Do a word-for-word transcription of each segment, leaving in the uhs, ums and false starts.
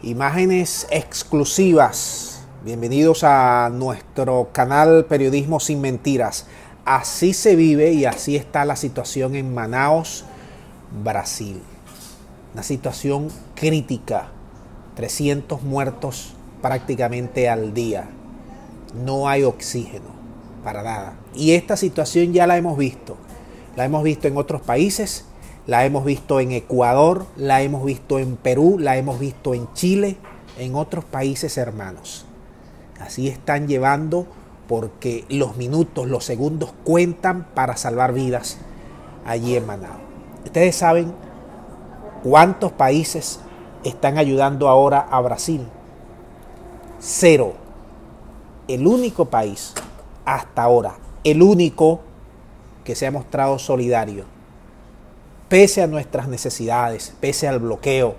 Imágenes exclusivas. Bienvenidos a nuestro canal Periodismo Sin Mentiras. Así se vive y así está la situación en Manaus, Brasil. Una situación crítica. trescientos muertos prácticamente al día. No hay oxígeno para nada. Y esta situación ya la hemos visto. La hemos visto en otros países. La hemos visto en Ecuador, la hemos visto en Perú, la hemos visto en Chile, en otros países hermanos. Así están llevando porque los minutos, los segundos cuentan para salvar vidas allí en Manaus. Ustedes saben cuántos países están ayudando ahora a Brasil. Cero. El único país hasta ahora, el único que se ha mostrado solidario. Pese a nuestras necesidades, pese al bloqueo,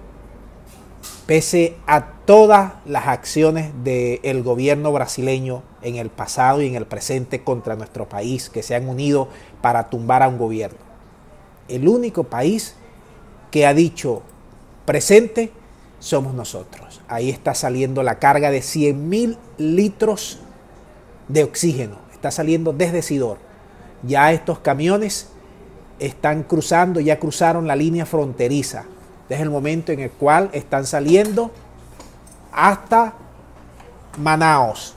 pese a todas las acciones del gobierno brasileño en el pasado y en el presente contra nuestro país, que se han unido para tumbar a un gobierno. El único país que ha dicho presente somos nosotros. Ahí está saliendo la carga de cien mil litros de oxígeno. Está saliendo desde Sidor. Ya estos camiones están cruzando, ya cruzaron la línea fronteriza. Desde el momento en el cual están saliendo hasta Manaus.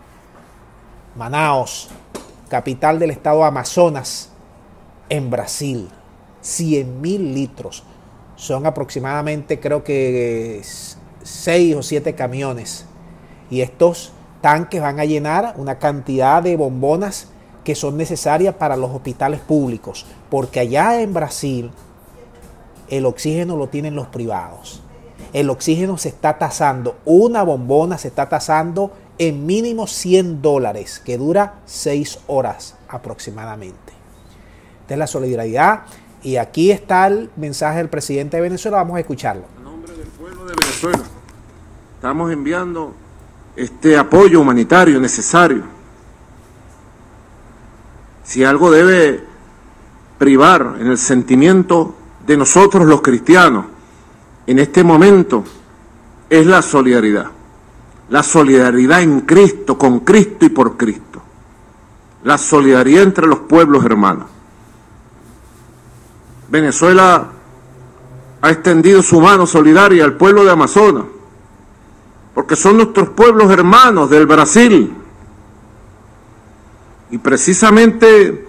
Manaus, capital del estado Amazonas, en Brasil. cien mil litros. Son aproximadamente, creo que seis o siete camiones. Y estos tanques van a llenar una cantidad de bombonas que son necesarias para los hospitales públicos, porque allá en Brasil el oxígeno lo tienen los privados. El oxígeno se está tasando, una bombona se está tasando en mínimo cien dólares, que dura seis horas aproximadamente. Esta es la solidaridad y aquí está el mensaje del presidente de Venezuela, vamos a escucharlo. En nombre del pueblo de Venezuela, estamos enviando este apoyo humanitario necesario. Si algo debe privar en el sentimiento de nosotros los cristianos en este momento es la solidaridad. La solidaridad en Cristo, con Cristo y por Cristo. La solidaridad entre los pueblos hermanos. Venezuela ha extendido su mano solidaria al pueblo de Amazonas, porque son nuestros pueblos hermanos del Brasil. Y precisamente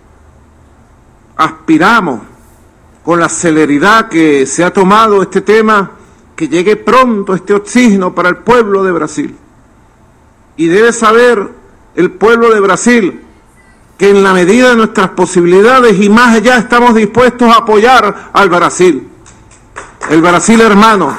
aspiramos con la celeridad que se ha tomado este tema, que llegue pronto este oxígeno para el pueblo de Brasil. Y debe saber el pueblo de Brasil que en la medida de nuestras posibilidades y más allá estamos dispuestos a apoyar al Brasil. El Brasil hermano.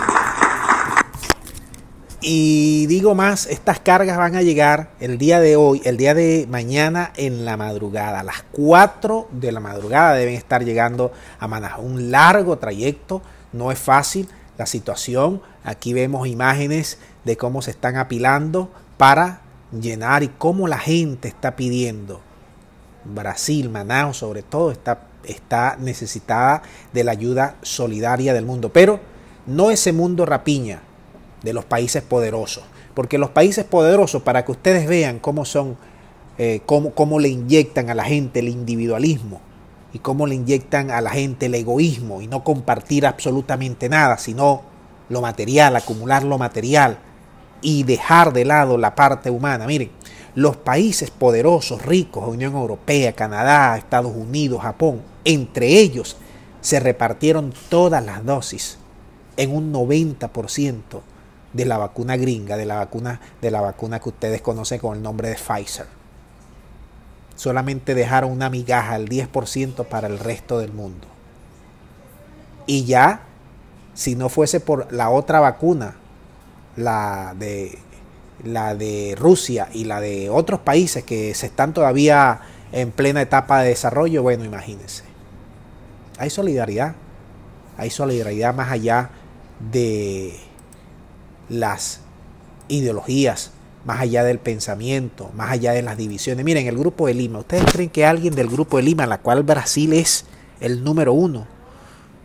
Y digo más, estas cargas van a llegar el día de hoy, el día de mañana en la madrugada. A las cuatro de la madrugada deben estar llegando a Manaus. Un largo trayecto, no es fácil la situación. Aquí vemos imágenes de cómo se están apilando para llenar y cómo la gente está pidiendo. Brasil, Manaus sobre todo, está, está necesitada de la ayuda solidaria del mundo. Pero no ese mundo rapiña de los países poderosos, porque los países poderosos, para que ustedes vean cómo son, eh, cómo, cómo le inyectan a la gente el individualismo y cómo le inyectan a la gente el egoísmo y no compartir absolutamente nada, sino lo material, acumular lo material y dejar de lado la parte humana. Miren, los países poderosos, ricos, Unión Europea, Canadá, Estados Unidos, Japón, entre ellos se repartieron todas las dosis en un noventa por ciento de la vacuna gringa, de la vacuna, de la vacuna que ustedes conocen con el nombre de Pfizer. Solamente dejaron una migaja, el diez por ciento para el resto del mundo. Y ya, si no fuese por la otra vacuna, la de, la de Rusia y la de otros países que se están todavía en plena etapa de desarrollo, bueno, imagínense. Hay solidaridad, hay solidaridad más allá de las ideologías, más allá del pensamiento, más allá de las divisiones. Miren, el Grupo de Lima, ¿ustedes creen que alguien del Grupo de Lima, la cual Brasil es el número uno,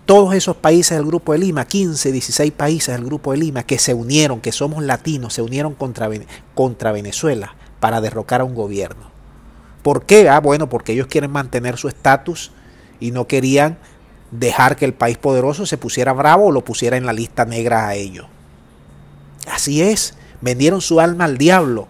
todos esos países del Grupo de Lima, quince, dieciséis países del Grupo de Lima, que se unieron, que somos latinos, se unieron contra, contra Venezuela para derrocar a un gobierno. ¿Por qué? Ah, bueno, porque ellos quieren mantener su estatus y no querían dejar que el país poderoso se pusiera bravo o lo pusiera en la lista negra a ellos. Así es, vendieron su alma al diablo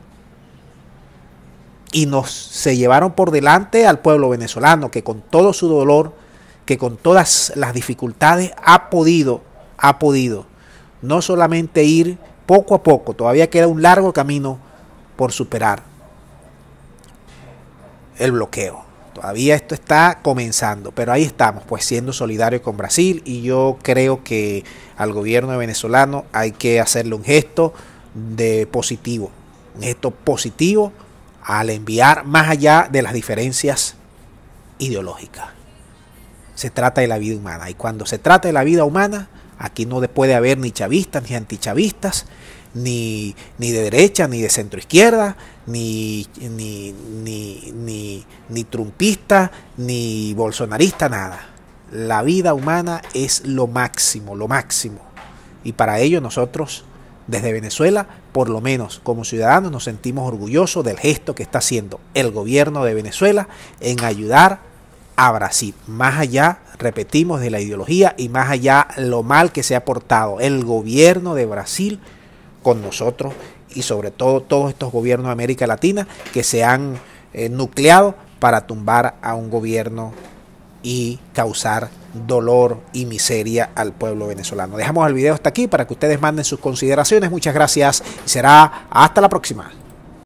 y nos se llevaron por delante al pueblo venezolano, que con todo su dolor, que con todas las dificultades ha podido, ha podido no solamente ir poco a poco, todavía queda un largo camino por superar el bloqueo. Todavía esto está comenzando, pero ahí estamos, pues siendo solidarios con Brasil, y yo creo que al gobierno venezolano hay que hacerle un gesto de positivo, un gesto positivo al enviar más allá de las diferencias ideológicas. Se trata de la vida humana, y cuando se trata de la vida humana, aquí no puede haber ni chavistas ni antichavistas, Ni, ni de derecha, ni de centro izquierda, ni, ni, ni, ni, ni trumpista, ni bolsonarista, nada. La vida humana es lo máximo, lo máximo. Y para ello nosotros, desde Venezuela, por lo menos como ciudadanos, nos sentimos orgullosos del gesto que está haciendo el gobierno de Venezuela en ayudar a Brasil. Más allá, repetimos, de la ideología y más allá lo mal que se ha portado el gobierno de Brasil con nosotros, y sobre todo todos estos gobiernos de América Latina que se han eh, nucleado para tumbar a un gobierno y causar dolor y miseria al pueblo venezolano. Dejamos el video hasta aquí para que ustedes manden sus consideraciones. Muchas gracias y será hasta la próxima.